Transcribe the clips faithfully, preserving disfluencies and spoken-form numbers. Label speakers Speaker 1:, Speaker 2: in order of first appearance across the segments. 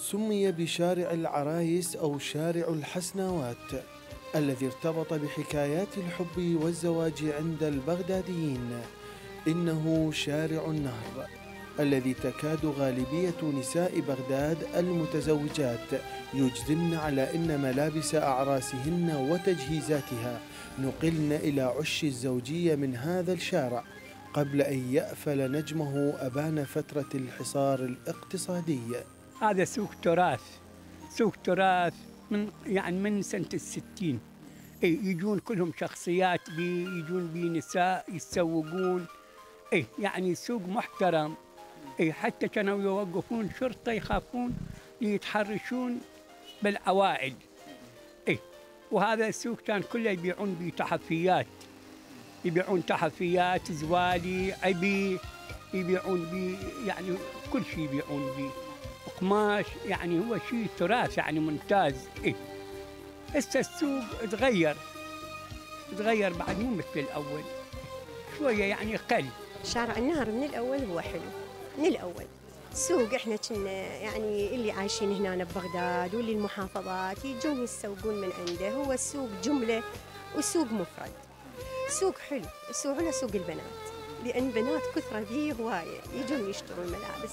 Speaker 1: سمي بشارع العرايس أو شارع الحسناوات الذي ارتبط بحكايات الحب والزواج عند البغداديين. إنه شارع النهر الذي تكاد غالبية نساء بغداد المتزوجات يجزمن على أن ملابس أعراسهن وتجهيزاتها نقلن إلى عش الزوجية من هذا الشارع قبل أن يأفل نجمه أبان فترة الحصار الاقتصادي.
Speaker 2: هذا سوق تراث، سوق تراث من يعني من سنة الستين. إيه يجون كلهم شخصيات بي، يجون بي نساء يتسوقون. إيه يعني سوق محترم. إيه حتى كانوا يوقفون شرطة يخافون يتحرشون بالعوائل. إيه وهذا السوق كان كله يبيعون بيه تحفيات، يبيعون تحفيات، زوالي، عبي، يبيعون بيه يعني كل شيء يبيعون بيه، قماش، يعني هو شيء تراث يعني ممتاز. إيه هسه السوق تغير، تغير بعد مو مثل الأول، شوية يعني قل.
Speaker 3: شارع النهر من الأول هو حلو، من الأول سوق احنا كنا يعني اللي عايشين هنا ببغداد واللي المحافظات يجون يتسوقون من عنده. هو السوق جملة وسوق مفرد، سوق حلو، سوق على سوق البنات لأن بنات كثرة فيه هواية يجون يشترون ملابس.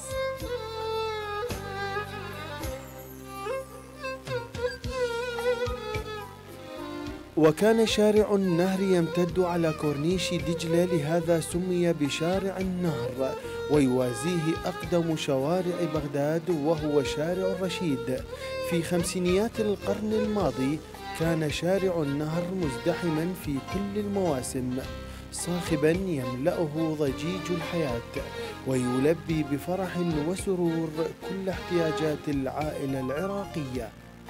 Speaker 1: وكان شارع النهر يمتد على كورنيش دجلة، لهذا سمي بشارع النهر، ويوازيه أقدم شوارع بغداد وهو شارع الرشيد. في خمسينيات القرن الماضي كان شارع النهر مزدحما في كل المواسم، صاخبا يملأه ضجيج الحياة ويلبي بفرح وسرور كل احتياجات العائلة العراقية.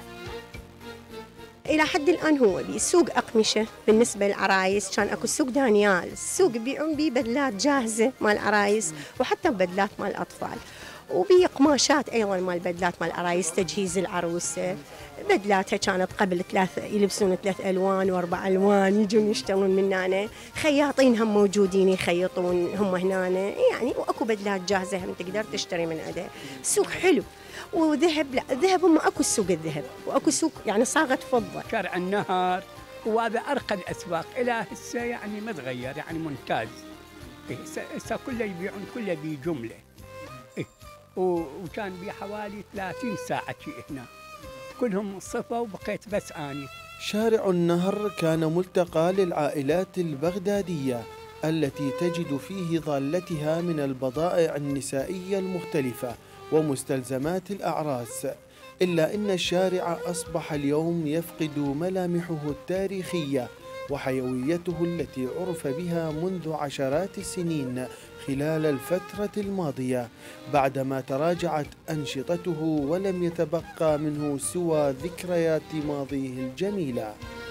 Speaker 3: إلى حد الآن هو بي سوق أقمشة بالنسبة للعرايس، كان أكو سوق دانيال، السوق بيعون بيه بدلات جاهزة مال العرايس وحتى بدلات مال الأطفال، وبي قماشات أيضا مال بدلات مال العرايس، تجهيز العروسة، بدلاتها كانت قبل ثلاث يلبسون ثلاث ألوان وأربع ألوان، يجون يشتغلون من هنا، خياطين هم موجودين يخيطون هم هنا يعني، وأكو بدلات جاهزة هم تقدر تشتري من عندها. سوق حلو. وذهب، لا الذهب هم اكو سوق الذهب واكو سوق يعني صاغه فضه.
Speaker 2: شارع النهر وهذا ارقى الاسواق الى هسه يعني ما تغير، يعني ممتاز. هسه كله يبيعون كله بجمله. إيه وكان بي حوالي ثلاثين ساعه هنا، كلهم صفوا وبقيت بس اني.
Speaker 1: شارع النهر كان ملتقى للعائلات البغداديه التي تجد فيه ضالتها من البضائع النسائيه المختلفه ومستلزمات الأعراس، إلا أن الشارع أصبح اليوم يفقد ملامحه التاريخية وحيويته التي عرف بها منذ عشرات السنين خلال الفترة الماضية، بعدما تراجعت أنشطته ولم يتبقى منه سوى ذكريات ماضيه الجميلة.